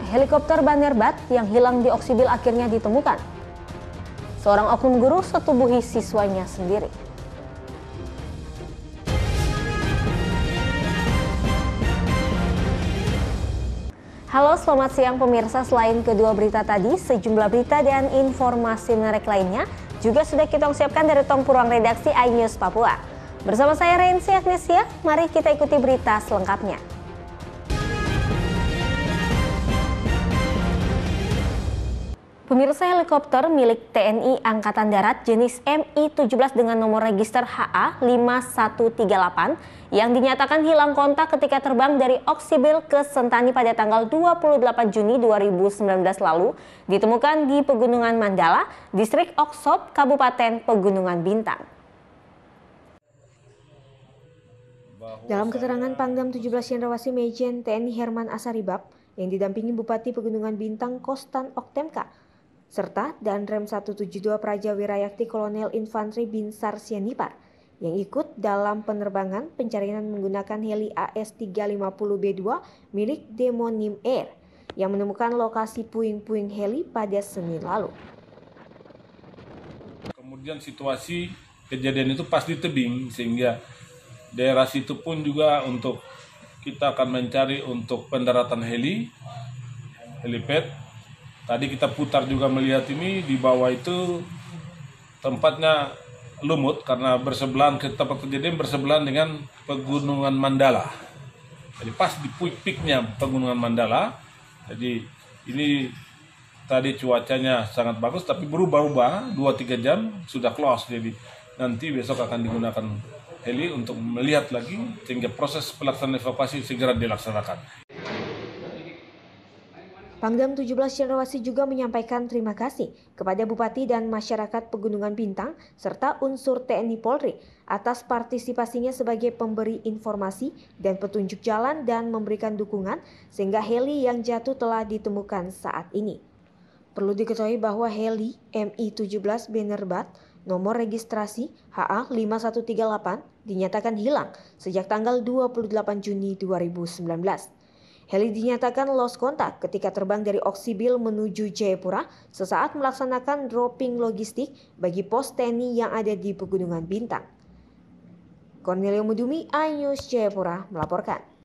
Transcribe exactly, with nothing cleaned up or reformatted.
helikopter Banderbad yang hilang di Oksibil akhirnya ditemukan. Seorang oknum guru setubuhi siswanya sendiri. Halo, selamat siang pemirsa. Selain kedua berita tadi, sejumlah berita dan informasi menarik lainnya juga sudah kita siapkan dari Tongpu Ruang Redaksi iNews Papua. Bersama saya Rensi Agnesia, mari kita ikuti berita selengkapnya. Pemirsa, helikopter milik T N I Angkatan Darat jenis M I tujuh belas dengan nomor register H A lima satu tiga delapan yang dinyatakan hilang kontak ketika terbang dari Oksibil ke Sentani pada tanggal dua puluh delapan Juni dua ribu sembilan belas lalu ditemukan di Pegunungan Mandala, Distrik Oksop, Kabupaten Pegunungan Bintang. Dalam keterangan Pangdam tujuh belas Cendrawasih Mejen T N I Herman Asaribab yang didampingi Bupati Pegunungan Bintang Kostan Oktemka, serta dan Rem seratus tujuh puluh dua Praja Wirayakti Kolonel Infantri Binsar Sianipar yang ikut dalam penerbangan pencarian menggunakan heli A S tiga lima nol B dua milik Demonim Air yang menemukan lokasi puing-puing heli pada Senin lalu. Kemudian situasi kejadian itu pas di tebing, sehingga daerah situ pun juga untuk kita akan mencari untuk pendaratan heli, helipad. Tadi kita putar juga melihat ini di bawah itu tempatnya lumut karena bersebelahan ke tempat kejadian bersebelahan dengan Pegunungan Mandala. Jadi pas di peak-peaknya Pegunungan Mandala. Jadi ini tadi cuacanya sangat bagus tapi berubah-ubah dua tiga jam sudah close. Jadi nanti besok akan digunakan heli untuk melihat lagi sehingga proses pelaksanaan evakuasi segera dilaksanakan. Pangdam tujuh belas Cendrawasih juga menyampaikan terima kasih kepada Bupati dan masyarakat Pegunungan Bintang serta unsur T N I Polri atas partisipasinya sebagai pemberi informasi dan petunjuk jalan dan memberikan dukungan sehingga heli yang jatuh telah ditemukan saat ini. Perlu diketahui bahwa heli M I tujuh belas Banderbad nomor registrasi H A lima satu tiga delapan dinyatakan hilang sejak tanggal dua puluh delapan Juni dua ribu sembilan belas. Heli dinyatakan lost kontak ketika terbang dari Oksibil menuju Jayapura sesaat melaksanakan dropping logistik bagi pos T N I yang ada di Pegunungan Bintang. Cornelio Mudumi, iNews Jayapura melaporkan.